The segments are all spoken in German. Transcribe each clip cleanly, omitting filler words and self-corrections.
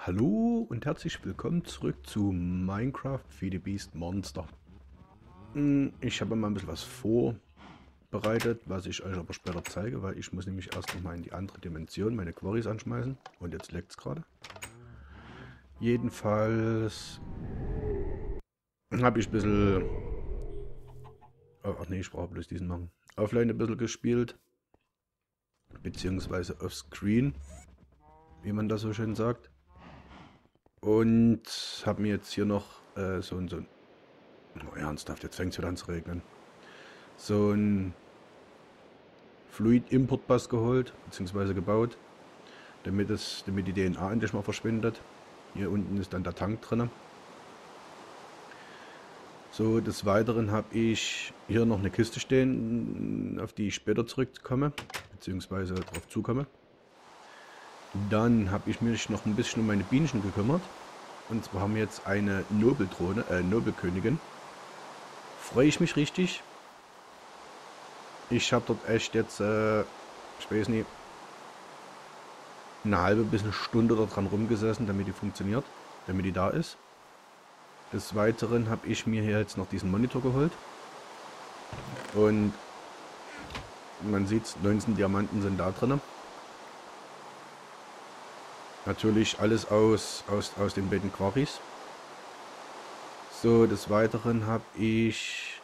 Hallo und herzlich willkommen zurück zu Minecraft Feed the Beast Monster. Ich habe mal ein bisschen was vorbereitet, was ich euch aber später zeige, weil ich muss nämlich erst noch mal in die andere Dimension meine Quarries anschmeißen. Und jetzt leckt es gerade. Jedenfalls habe ich ein bisschen... Oh, ach nee, ich brauche bloß diesen machen. Offline ein bisschen gespielt. Beziehungsweise offscreen, wie man das so schön sagt. Und habe mir jetzt hier noch so ein... Oh, ernsthaft, jetzt fängt es wieder an zu regnen. So ein Fluid-Import-Bus geholt, beziehungsweise gebaut, damit die DNA endlich mal verschwindet. Hier unten ist dann der Tank drin. So, des Weiteren habe ich hier noch eine Kiste stehen, auf die ich später zurückkomme, beziehungsweise darauf zukomme. Dann habe ich mich noch ein bisschen um meine Bienchen gekümmert. Und zwar haben wir jetzt eine Nobeldrohne, Nobelkönigin. Freue ich mich richtig. Ich habe dort echt jetzt, ich weiß nicht, eine halbe bis eine Stunde daran rumgesessen, damit die funktioniert, damit die da ist. Des Weiteren habe ich mir hier jetzt noch diesen Monitor geholt. Und man sieht, 19 Diamanten sind da drin. Natürlich alles aus den beiden Quarries. So, des Weiteren habe ich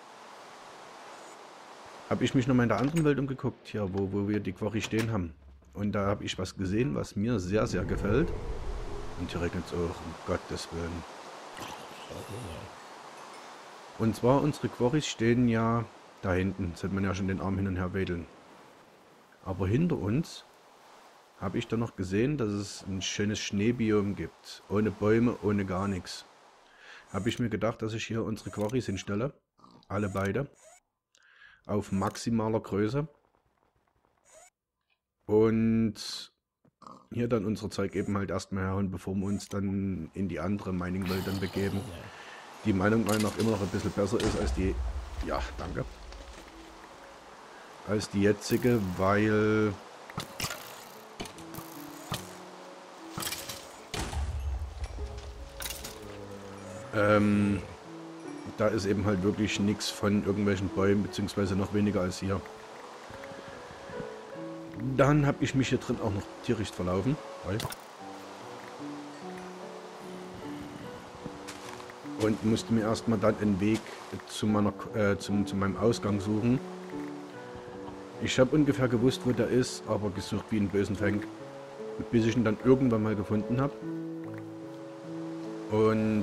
mich nochmal in der anderen Welt umgeguckt, hier, wo wir die Quarry stehen haben. Und da habe ich was gesehen, was mir sehr, sehr gefällt. Und hier regnet es auch, um Gottes Willen. Und zwar, unsere Quarries stehen ja da hinten. Sieht man ja schon den Arm hin und her wedeln. Aber hinter uns habe ich dann noch gesehen, dass es ein schönes Schneebiom gibt. Ohne Bäume, ohne gar nichts. Habe ich mir gedacht, dass ich hier unsere Quarries hinstelle. Alle beide. Auf maximaler Größe. Und hier dann unser Zeug eben halt erstmal herholen, bevor wir uns dann in die andere Mining-Welt dann begeben. Die Meinung meiner nach immer noch ein bisschen besser ist als die... Ja, danke. Als die jetzige, weil... da ist eben halt wirklich nichts von irgendwelchen Bäumen, beziehungsweise noch weniger als hier. Dann habe ich mich hier drin auch noch tierisch verlaufen. Und musste mir erstmal dann einen Weg zu meinem Ausgang suchen. Ich habe ungefähr gewusst, wo der ist, aber gesucht wie einen bösen Fängt. Bis ich ihn dann irgendwann mal gefunden habe. Und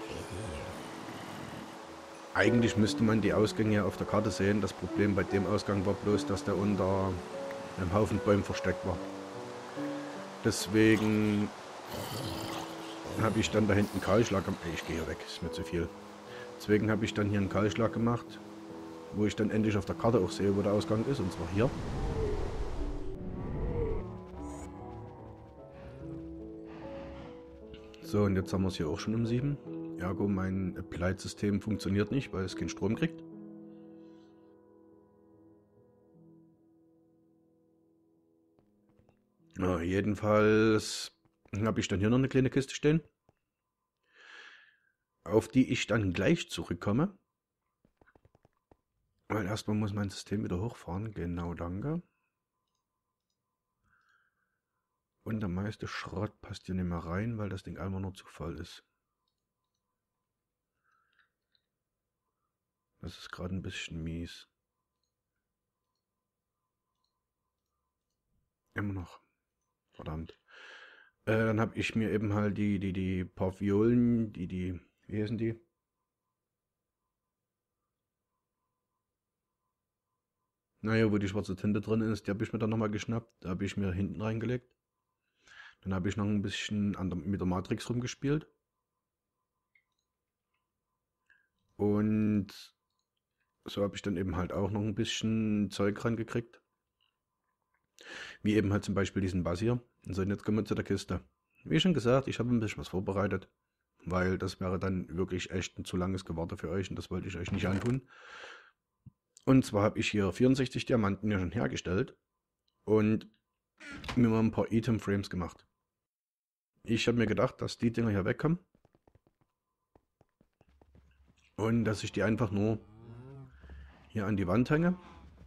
eigentlich müsste man die Ausgänge auf der Karte sehen. Das Problem bei dem Ausgang war bloß, dass der unter einem Haufen Bäumen versteckt war. Deswegen habe ich dann da hinten Kahlschlag gemacht. Ich gehe hier weg, ist mir zu viel. Deswegen habe ich dann hier einen Kahlschlag gemacht, wo ich dann endlich auf der Karte auch sehe, wo der Ausgang ist, und zwar hier. So, und jetzt haben wir es hier auch schon um 7. Ergo, mein Applied-System funktioniert nicht, weil es keinen Strom kriegt. Ja, jedenfalls habe ich dann hier noch eine kleine Kiste stehen, auf die ich dann gleich zurückkomme. Weil erstmal muss mein System wieder hochfahren. Genau, danke. Und der meiste Schrott passt hier nicht mehr rein, weil das Ding einfach nur Zufall ist. Das ist gerade ein bisschen mies. Immer noch. Verdammt. Dann habe ich mir eben halt die paar Violen, wie heißen die? Naja, wo die schwarze Tinte drin ist, die habe ich mir dann nochmal geschnappt. Da habe ich mir hinten reingelegt. Dann habe ich noch ein bisschen mit der Matrix rumgespielt. Und so habe ich dann eben halt auch noch ein bisschen Zeug rangekriegt. Wie eben halt zum Beispiel diesen Bass hier. So, und jetzt kommen wir zu der Kiste. Wie schon gesagt, ich habe ein bisschen was vorbereitet. Weil das wäre dann wirklich echt ein zu langes Gewarte für euch und das wollte ich euch nicht antun. Und zwar habe ich hier 64 Diamanten ja schon hergestellt und mir mal ein paar Item Frames gemacht. Ich habe mir gedacht, dass die Dinger hier wegkommen und dass ich die einfach nur hier an die Wand hänge.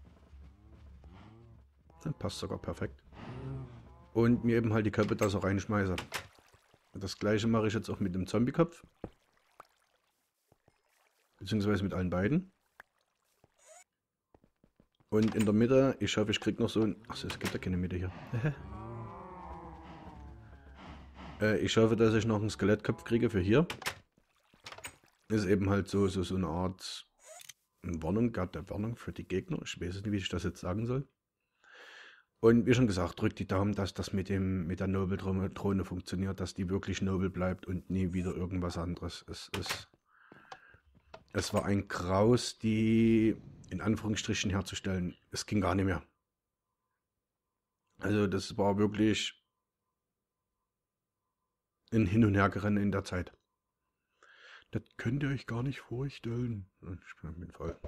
Das passt sogar perfekt. Und mir eben halt die Köpfe da so reinschmeiße. Das gleiche mache ich jetzt auch mit dem Zombie-Kopf. Beziehungsweise mit allen beiden. Und in der Mitte, ich hoffe, ich krieg noch so ein... Achso, es gibt ja keine Mitte hier. Ich hoffe, dass ich noch einen Skelettkopf kriege für hier. Ist eben halt so eine Art Warnung, Warnung für die Gegner. Ich weiß nicht, wie ich das jetzt sagen soll. Und wie schon gesagt, drückt die Daumen, dass das mit der Noble-Drohne funktioniert, dass die wirklich Noble bleibt und nie wieder irgendwas anderes. Es war ein Graus, die in Anführungsstrichen herzustellen. Es ging gar nicht mehr. Also das war wirklich ein Hin- und Hergerennen in der Zeit. Das könnt ihr euch gar nicht vorstellen. Ich bin voll.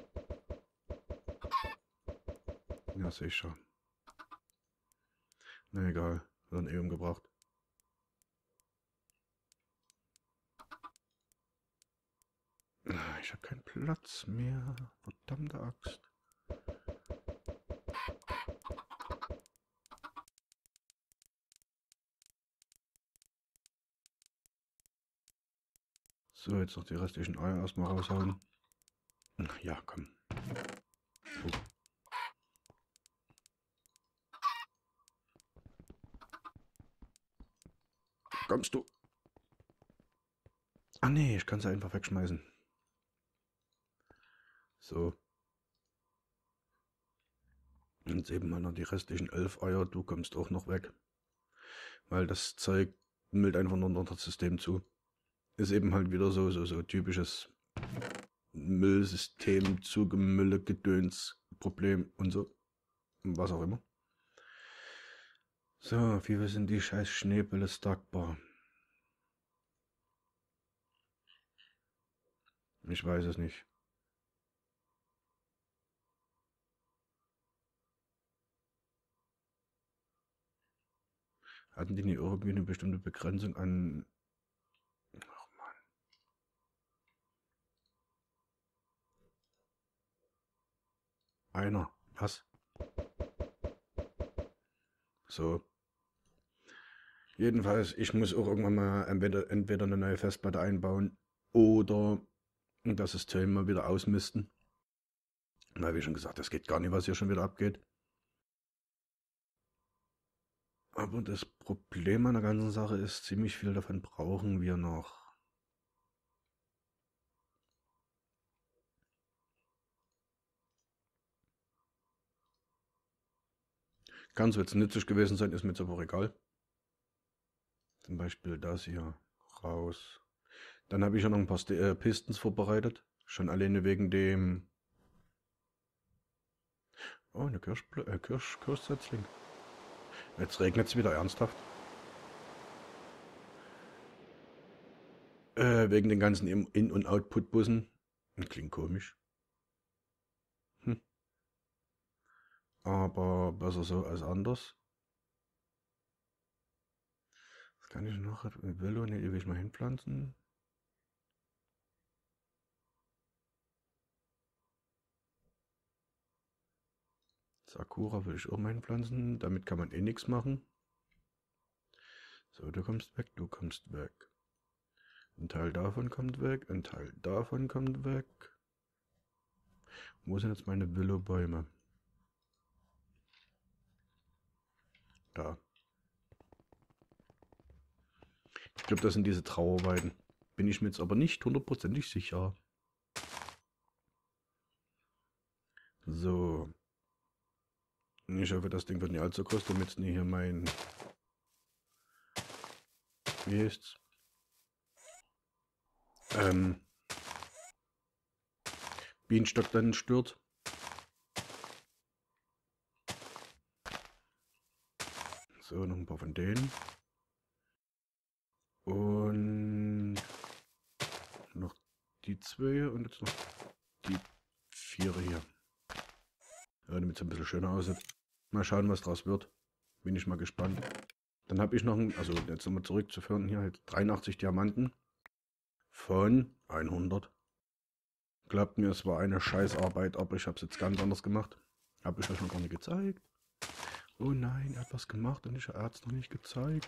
Ja, sehe ich schon. Na egal, wird dann eh umgebracht. Ich habe keinen Platz mehr. Verdammte Axt. So, jetzt noch die restlichen Eier erstmal raushauen. Ja, komm. Oh. Kommst du? Ah nee, ich kann sie einfach wegschmeißen. So. Jetzt eben mal noch die restlichen 11 Eier. Du kommst auch noch weg. Weil das Zeug müllt einfach nur noch das System zu. Ist eben halt wieder so typisches Müllsystem, Zugemülle, Gedöns, Problem und so. Was auch immer. So, wie viel sind die scheiß Schneebälle stackbar? Ich weiß es nicht. Hatten die nicht irgendwie eine bestimmte Begrenzung an... Ach man. Einer. Was? So. Jedenfalls, ich muss auch irgendwann mal entweder eine neue Festplatte einbauen oder das System mal wieder ausmisten. Weil, wie schon gesagt, das geht gar nicht, was hier schon wieder abgeht. Aber das Problem an der ganzen Sache ist, ziemlich viel davon brauchen wir noch. Ganz wird es nützlich gewesen sein, ist mir jetzt aber egal. Zum Beispiel das hier raus. Dann habe ich ja noch ein paar Pistons vorbereitet. Schon alleine wegen dem... Oh, eine Kirschsetzling. Jetzt regnet es wieder ernsthaft. Wegen den ganzen In- und Output-Bussen. Klingt komisch. Hm. Aber besser so als anders. Was kann ich noch? Willow, ne, die will ich mal hinpflanzen. Sakura will ich auch mal hinpflanzen. Damit kann man eh nichts machen. So, du kommst weg, du kommst weg. Ein Teil davon kommt weg, ein Teil davon kommt weg. Wo sind jetzt meine Willow-Bäume? Da. Ich glaube, das sind diese Trauerweiden. Bin ich mir jetzt aber nicht hundertprozentig sicher. So. Ich hoffe, das Ding wird nicht allzu groß, damit es nicht hier mein... Wie heißt's? Ähm... Bienenstock dann stört. So, noch ein paar von denen. Und noch die zwei und jetzt noch die vier hier. Ja, damit es ein bisschen schöner aussieht. Mal schauen, was draus wird. Bin ich mal gespannt. Dann habe ich noch, also jetzt nochmal zurückzuführen, hier halt 83 Diamanten von 100. Glaubt mir, es war eine Scheißarbeit, aber ich habe es jetzt ganz anders gemacht. Habe ich euch noch gar nicht gezeigt. Oh nein, er hat was gemacht und er hat es noch nicht gezeigt.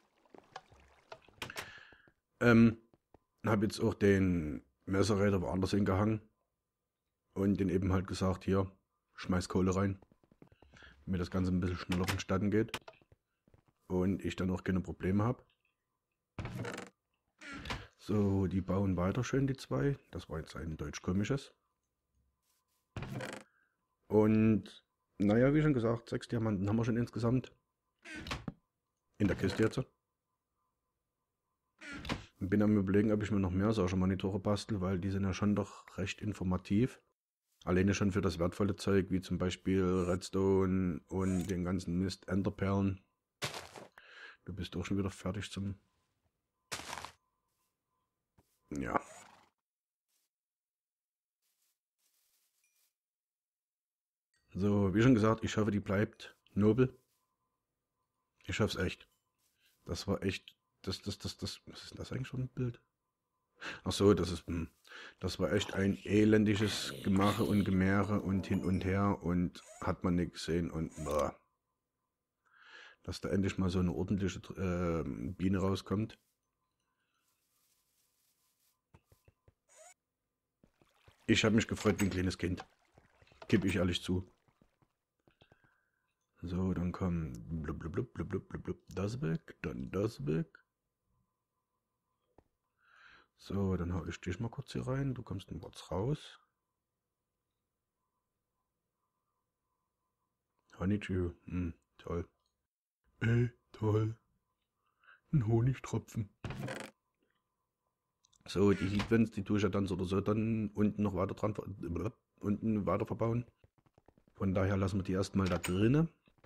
Habe jetzt auch den Messerräder woanders hingehangen und den eben halt gesagt, hier, schmeiß Kohle rein, damit das Ganze ein bisschen schneller vonstatten geht und ich dann auch keine Probleme habe. So, die bauen weiter schön, die zwei. Das war jetzt ein deutsch-komisches. Und naja, wie schon gesagt, 6 Diamanten haben wir schon insgesamt. In der Kiste jetzt. Bin am Überlegen, ob ich mir noch mehr solche Monitore bastel, weil die sind ja schon doch recht informativ. Alleine schon für das wertvolle Zeug, wie zum Beispiel Redstone und den ganzen Mist, Enderperlen. Du bist auch schon wieder fertig zum... Ja. So, wie schon gesagt, ich hoffe, die bleibt nobel. Ich hoffe es echt. Das war echt... was ist denn das eigentlich für ein Bild? Ach so, das war echt ein elendiges Gemache und Gemäre und hin und her und hat man nicht gesehen und boah. Dass da endlich mal so eine ordentliche Biene rauskommt. Ich habe mich gefreut wie ein kleines Kind. Gebe ich ehrlich zu. So, dann kommt blub, blub, blub, blub, blub, blub, blub, das weg, dann das weg. So, dann hau ich dich mal kurz hier rein. Du kommst ein Wort raus. Honeydew, toll. Toll. Ein Honigtropfen. So, die Heatvents, die tue ich ja dann so oder so dann unten noch weiter dran, unten weiter verbauen. Von daher lassen wir die erstmal da drinnen.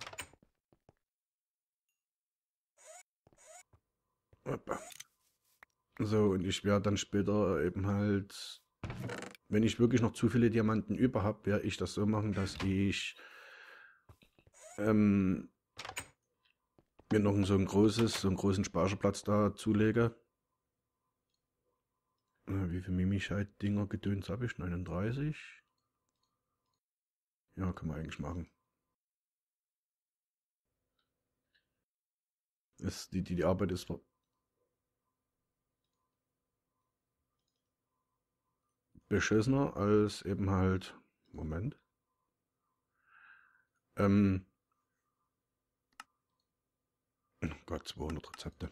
So, und ich werde dann später eben halt, wenn ich wirklich noch zu viele Diamanten über habe, werde ich das so machen, dass ich mir noch so einen großen Speicherplatz da zulege. Wie viel Mimischeit-Dinger Gedöns habe ich? 39? Ja, kann man eigentlich machen. Die Arbeit ist beschissener als eben halt, Moment, oh Gott, 200 Rezepte.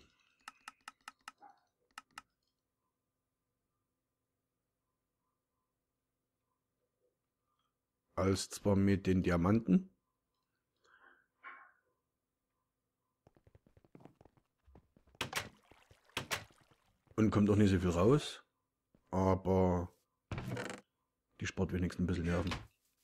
Als zwar mit den Diamanten, und kommt auch nicht so viel raus, aber die spart wenigstens ein bisschen Nerven.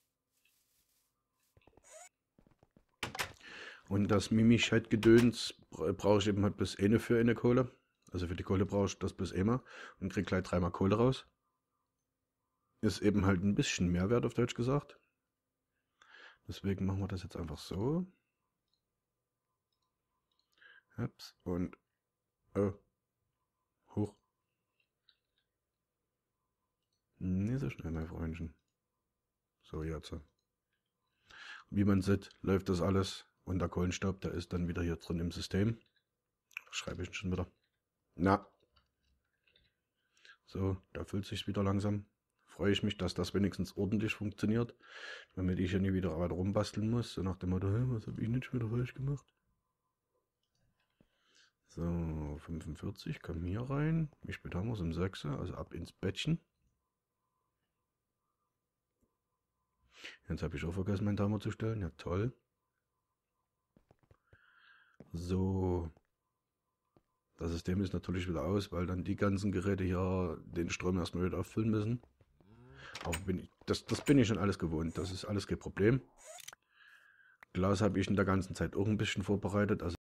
Und das Mimischheit-Gedöns brauche ich eben halt bis eine für eine Kohle. Also für die Kohle brauche ich das bis einmal und kriege gleich 3-mal Kohle raus. Ist eben halt ein bisschen Mehrwert auf Deutsch gesagt. Deswegen machen wir das jetzt einfach so. Ups, und hoch. Nicht so schnell, mein Freundchen. So, jetzt. Wie man sieht, läuft das alles. Und der Kohlenstaub, der ist dann wieder hier drin im System. Was schreibe ich schon wieder? Na. So, da füllt sich wieder langsam. Freue ich mich, dass das wenigstens ordentlich funktioniert. Damit ich ja nie wieder weiter rumbasteln muss. So nach dem Motto, was habe ich nicht schon wieder falsch gemacht? So, 45, komm hier rein. Wie spät haben wir es? Um 6, also ab ins Bettchen. Jetzt habe ich auch vergessen, meinen Timer zu stellen. Ja, toll. So. Das System ist natürlich wieder aus, weil dann die ganzen Geräte hier den Strom erstmal wieder auffüllen müssen. Aber das bin ich schon alles gewohnt. Das ist alles kein Problem. Glas habe ich in der ganzen Zeit auch ein bisschen vorbereitet. Also